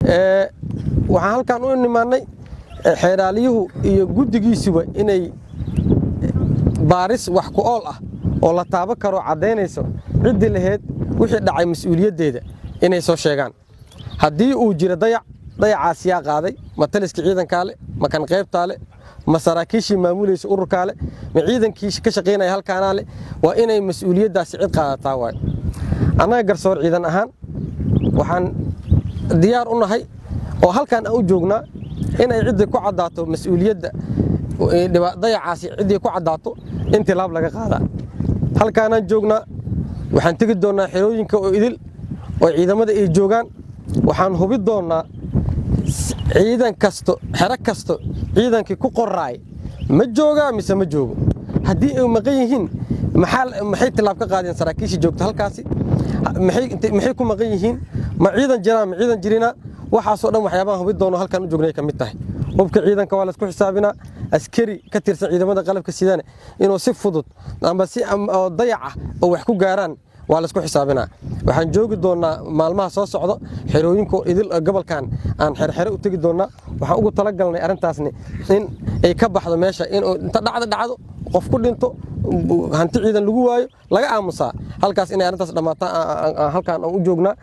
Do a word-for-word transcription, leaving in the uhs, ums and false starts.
ee waxaan halkan u nimaanay xeeraaliyuhu iyo guddigiisuba inay baaris wax ku ool ah oo la taaban karo cadeynayso cidii lahayd wixii dhacay mas'uuliyadeeda inay soo sheegaan haddii uu jiro dayac dayacaas yaa qaaday ma taliska ciidanka le ma kan qaybta le ma saraakiishii maamulaysa ururka le ma ciidankii ka shaqeynaya halkaana le waa inay mas'uuliyadaas cid qaadataa waay anaga garsoor ciidan ahaan waxaan diyaar u nahay oo halkan aan u joognaa inay cidii ku cadaato mas'uuliyadda dayacaasi cidii ku cadaato intii laab laga qaadaa halkaan aan joognaa waxaan tagi doonaa xerooyinka oo idil oo ciidamada ay joogaan waxaan hubi doonaa ciidan kasto xero kasto ciidankii ku qoraay ma joogaa mise ma joogo haddii ay maqan yihiin maxay tilaab ka qaadeen saraakiishii joogta halkaasi maxay ku maqan yihiin ma ciidan jiraan ma ciidan jirina waxaasoo dhan waxyaabaha hubi doono halkan u joognay ka mid tahay hubka ciidanka waa la isku xisaabinaa askari ka tirsan ciidamada qalabka sidane inuu si fudud ama si dayac ah oo wax ku gaaraan waa la isku xisaabinaa waxaan joogi doonaa maalmaha soo socdo xerooyinka idil gobolkan aan xerxere u tagi doonaa waxaan ugu talagalnay arintaasni in ay ka baxdo meesha in inta dhacdo dhacdo qof ku dhinto hanti ciidan lagu waayo laga aamusaa halkaas inay arintaas dhamaataan halkaan aan u joognaa